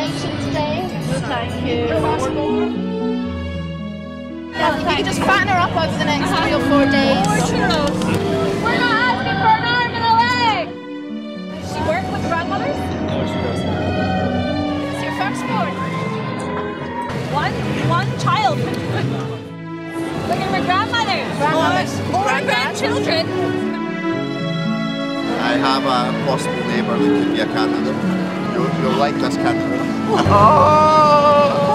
congratulations today. Thank you. Yeah, you can just fatten her up over the next 3 or 4 days. More churros. We're not asking for an arm and a leg! Does she work with grandmothers? No, she doesn't. It's your firstborn. One child. Looking for grandmothers. Or grandchildren. I have a possible neighbour that could be a candidate. You'll like this candidate. Oh!